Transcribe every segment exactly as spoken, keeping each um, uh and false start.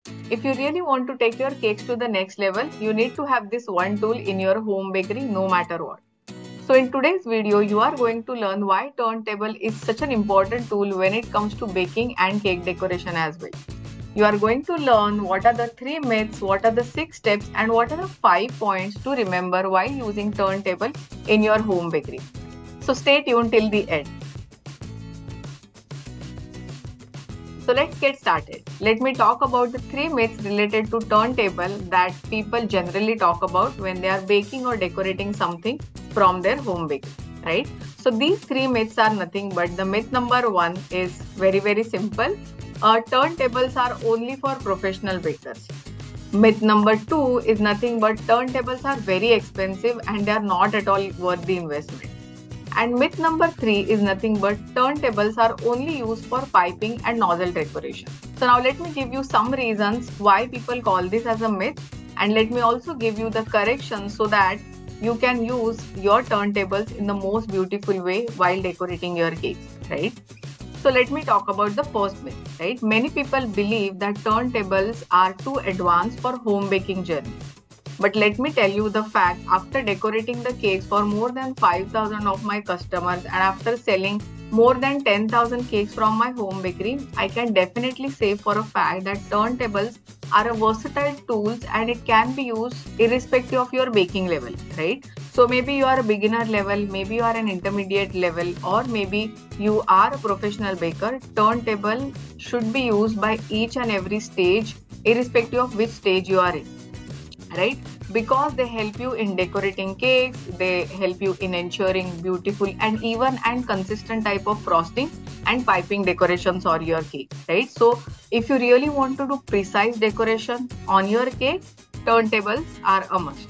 If you really want to take your cakes to the next level, you need to have this one tool in your home bakery no matter what. So in today's video, you are going to learn why turntable is such an important tool when it comes to baking and cake decoration as well. You are going to learn what are the three myths, what are the six steps, and what are the five points to remember while using turntable in your home bakery. So stay tuned till the end. So let's get started. Let me talk about the three myths related to turntable that people generally talk about when they are baking or decorating something from their home bakery, right? So these three myths are nothing but the myth number one is very, very simple. Uh, turntables are only for professional bakers. Myth number two is nothing but turntables are very expensive and they are not at all worth the investment. And myth number three is nothing but turntables are only used for piping and nozzle decoration. So now let me give you some reasons why people call this as a myth, and let me also give you the corrections so that you can use your turntables in the most beautiful way while decorating your cakes, right? So let me talk about the first myth, right? Many people believe that turntables are too advanced for home baking journey. But let me tell you the fact, after decorating the cakes for more than five thousand of my customers and after selling more than ten thousand cakes from my home bakery, I can definitely say for a fact that turntables are a versatile tools and it can be used irrespective of your baking level, right? So maybe you are a beginner level, maybe you are an intermediate level, or maybe you are a professional baker. Turntable should be used by each and every stage, irrespective of which stage you are in, right? Because they help you in decorating cakes, they help you in ensuring beautiful and even and consistent type of frosting and piping decorations on your cake, right? So if you really want to do precise decoration on your cake, turntables are a must.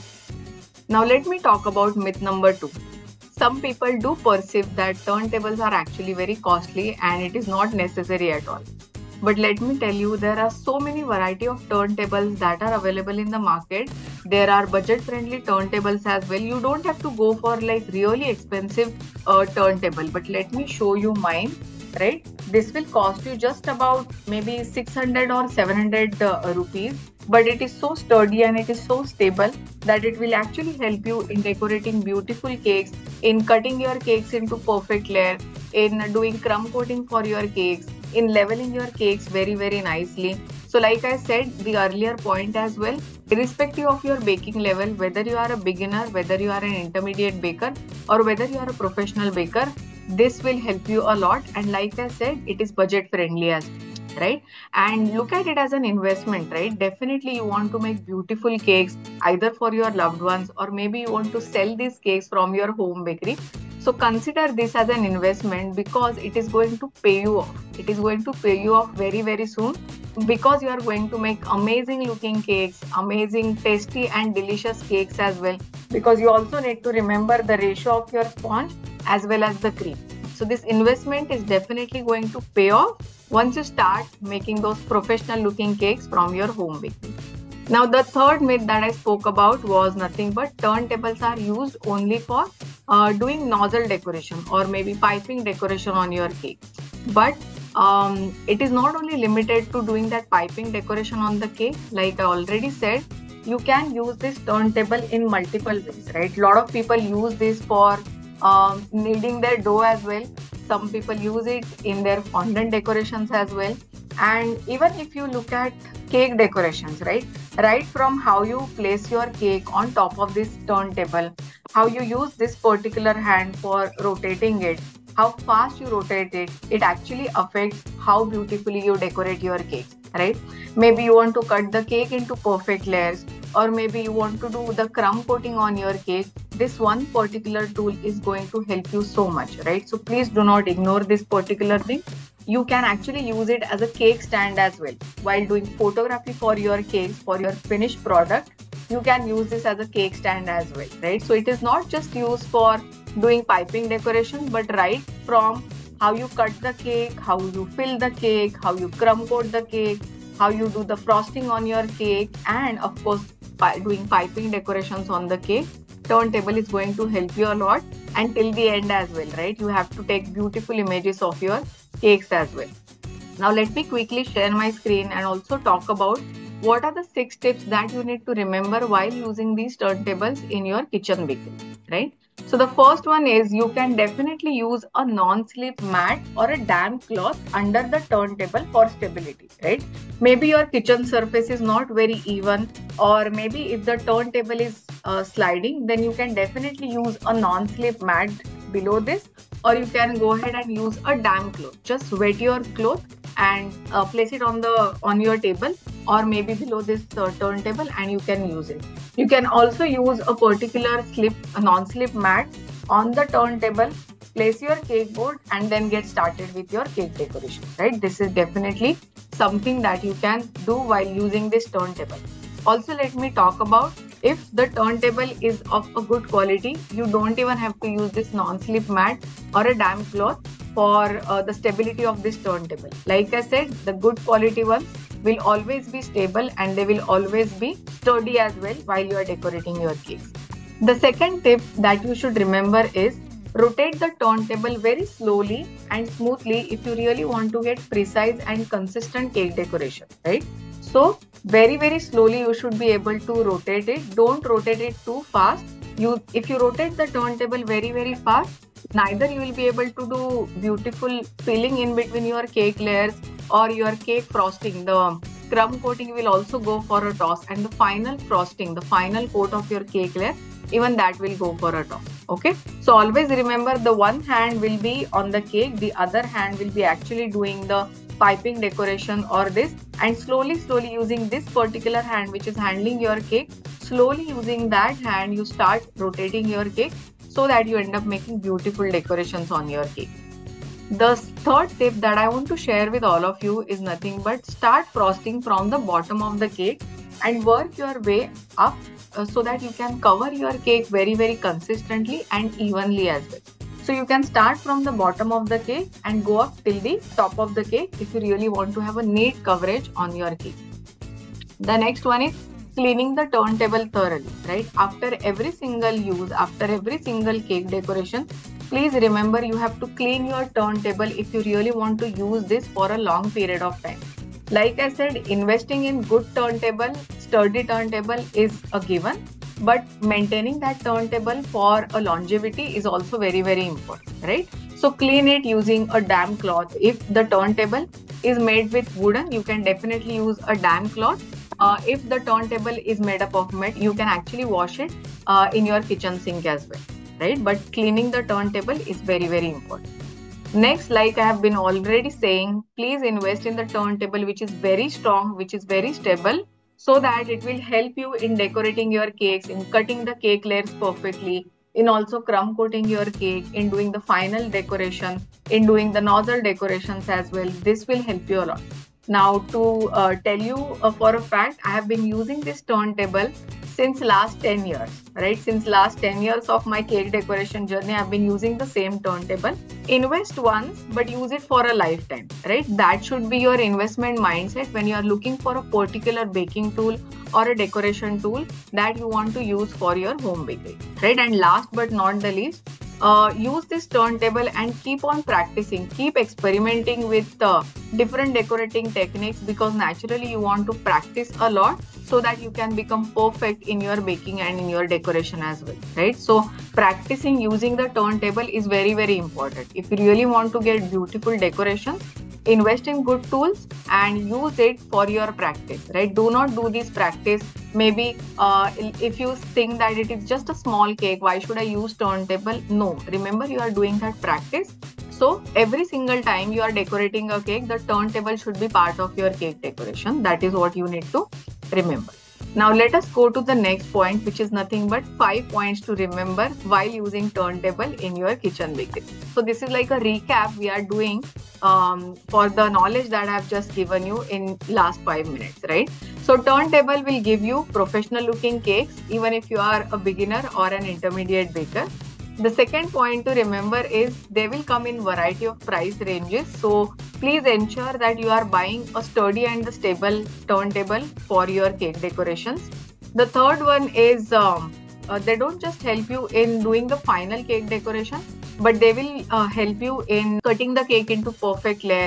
Now let me talk about myth number two. Some people do perceive that turntables are actually very costly and it is not necessary at all. But let me tell you, there are so many variety of turntables that are available in the market. There are budget friendly turntables as well. You don't have to go for like really expensive uh, turntable. But let me show you mine, right? This will cost you just about maybe six hundred or seven hundred uh, rupees. But it is so sturdy and it is so stable that it will actually help you in decorating beautiful cakes, in cutting your cakes into perfect layer, in doing crumb coating for your cakes, in leveling your cakes very very nicely. So like I said the earlier point as well, irrespective of your baking level, whether you are a beginner, whether you are an intermediate baker, or whether you are a professional baker, this will help you a lot. And like I said, it is budget friendly as well, right? And look at it as an investment, right? Definitely you want to make beautiful cakes either for your loved ones, or maybe you want to sell these cakes from your home bakery. So consider this as an investment because it is going to pay you off. It is going to pay you off very, very soon, because you are going to make amazing looking cakes, amazing, tasty and delicious cakes as well. Because you also need to remember the ratio of your sponge as well as the cream. So this investment is definitely going to pay off once you start making those professional looking cakes from your home bakery. Now the third myth that I spoke about was nothing but turntables are used only for uh, doing nozzle decoration or maybe piping decoration on your cake. But um, it is not only limited to doing that piping decoration on the cake. Like I already said, you can use this turntable in multiple ways, right? A lot of people use this for um, kneading their dough as well. Some people use it in their fondant decorations as well. And even if you look at cake decorations, right? Right from how you place your cake on top of this turntable, how you use this particular hand for rotating it, how fast you rotate it, it actually affects how beautifully you decorate your cake, right? Maybe you want to cut the cake into perfect layers, or maybe you want to do the crumb coating on your cake. This one particular tool is going to help you so much, right? So please do not ignore this particular thing. You can actually use it as a cake stand as well. While doing photography for your cakes, for your finished product, you can use this as a cake stand as well, right? So it is not just used for doing piping decoration, but right from how you cut the cake, how you fill the cake, how you crumb coat the cake, how you do the frosting on your cake, and of course doing piping decorations on the cake. Turntable is going to help you a lot, and till the end as well, right? You have to take beautiful images of your cakes as well. Now let me quickly share my screen and also talk about what are the six tips that you need to remember while using these turntables in your kitchen bakery, right? So the first one is you can definitely use a non-slip mat or a damp cloth under the turntable for stability, right? Maybe your kitchen surface is not very even, or maybe if the turntable is uh, sliding, then you can definitely use a non-slip mat below this, or you can go ahead and use a damp cloth. Just wet your cloth and uh, place it on the on your table or maybe below this uh, turntable, and you can use it. You can also use a particular slip, a non-slip mat on the turntable, place your cake board, and then get started with your cake decoration, right? This is definitely something that you can do while using this turntable. Also, let me talk about, if the turntable is of a good quality, you don't even have to use this non-slip mat or a damp cloth for uh, the stability of this turntable. Like I said, the good quality ones will always be stable and they will always be sturdy as well while you are decorating your cakes. The second tip that you should remember is rotate the turntable very slowly and smoothly if you really want to get precise and consistent cake decoration, right? So very very slowly you should be able to rotate it. Don't rotate it too fast. You, if you rotate the turntable very very fast, neither you will be able to do beautiful filling in between your cake layers or your cake frosting. The crumb coating will also go for a toss, and the final frosting, the final coat of your cake layer, even that will go for a toss. Okay, so always remember, the one hand will be on the cake, the other hand will be actually doing the piping decoration or this, and slowly slowly using this particular hand which is handling your cake, slowly using that hand you start rotating your cake so that you end up making beautiful decorations on your cake. The third tip that I want to share with all of you is nothing but start frosting from the bottom of the cake and work your way up uh, so that you can cover your cake very very consistently and evenly as well. So you can start from the bottom of the cake and go up till the top of the cake if you really want to have a neat coverage on your cake. The next one is cleaning the turntable thoroughly, right? After every single use, after every single cake decoration, please remember you have to clean your turntable if you really want to use this for a long period of time. Like I said, investing in good turntable, sturdy turntable is a given, but maintaining that turntable for a longevity is also very very important, right? So clean it using a damp cloth. If the turntable is made with wooden, you can definitely use a damp cloth. Uh, if the turntable is made up of metal, you can actually wash it uh, in your kitchen sink as well, right? But cleaning the turntable is very very important. Next, like I have been already saying, please invest in the turntable which is very strong, which is very stable, so that it will help you in decorating your cakes, in cutting the cake layers perfectly, in also crumb coating your cake, in doing the final decoration, in doing the nozzle decorations as well. This will help you a lot. Now, to uh, tell you uh, for a fact, I have been using this turntable since last ten years, right? Since last ten years of my cake decoration journey, I've been using the same turntable. Invest once, but use it for a lifetime, right? That should be your investment mindset when you are looking for a particular baking tool or a decoration tool that you want to use for your home bakery, right? And last but not the least, Uh, use this turntable and keep on practicing, keep experimenting with uh, different decorating techniques, because naturally you want to practice a lot so that you can become perfect in your baking and in your decoration as well, right? So practicing using the turntable is very very important. If you really want to get beautiful decorations, invest in good tools and use it for your practice, right? Do not do this practice maybe uh, if you think that it is just a small cake, why should I use turntable? No, remember, you are doing that practice. So every single time you are decorating a cake, the turntable should be part of your cake decoration. That is what you need to remember. Now let us go to the next point, which is nothing but five points to remember while using turntable in your kitchen bakery. So this is like a recap we are doing um, for the knowledge that I have just given you in last five minutes, right? So turntable will give you professional looking cakes even if you are a beginner or an intermediate baker. The second point to remember is they will come in variety of price ranges. So please ensure that you are buying a sturdy and the stable turntable for your cake decorations. The third one is um, uh, they don't just help you in doing the final cake decoration, but they will uh, help you in cutting the cake into perfect layer,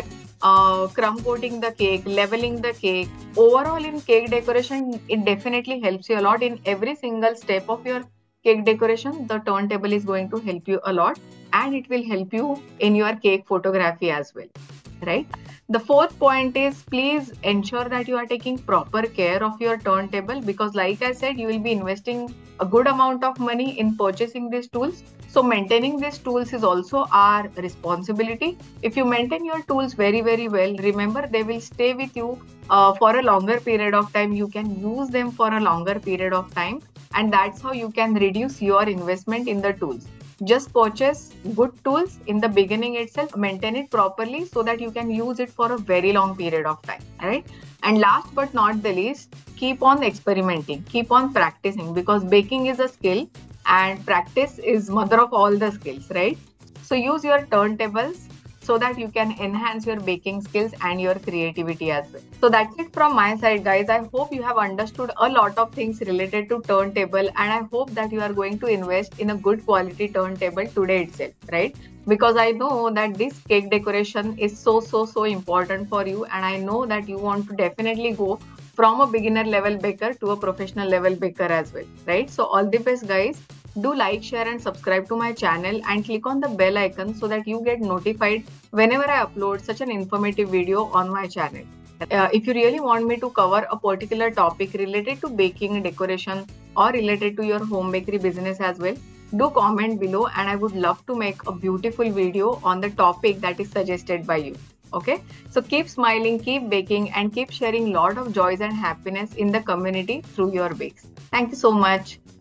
uh, crumb coating the cake, leveling the cake. Overall, in cake decoration, it definitely helps you a lot. In every single step of your cake decoration, the turntable is going to help you a lot, and it will help you in your cake photography as well, right? The fourth point is, please ensure that you are taking proper care of your turntable, because like I said, you will be investing a good amount of money in purchasing these tools. So maintaining these tools is also our responsibility. If you maintain your tools very, very well, remember they will stay with you uh, for a longer period of time. You can use them for a longer period of time, and that's how you can reduce your investment in the tools. Just purchase good tools in the beginning itself, maintain it properly so that you can use it for a very long period of time, right? And last but not the least, keep on experimenting, keep on practicing, because baking is a skill and practice is mother of all the skills, right? So use your turntables so that you can enhance your baking skills and your creativity as well. So that's it from my side, guys. I hope you have understood a lot of things related to turntable, and I hope that you are going to invest in a good quality turntable today itself, right? Because I know that this cake decoration is so, so, so important for you, and I know that you want to definitely go from a beginner level baker to a professional level baker as well, right? So all the best, guys. Do like, share and subscribe to my channel, and click on the bell icon so that you get notified whenever I upload such an informative video on my channel. Uh, if you really want me to cover a particular topic related to baking, decoration, or related to your home bakery business as well, do comment below, and I would love to make a beautiful video on the topic that is suggested by you. Okay, so keep smiling, keep baking, and keep sharing lot of joys and happiness in the community through your bakes. Thank you so much.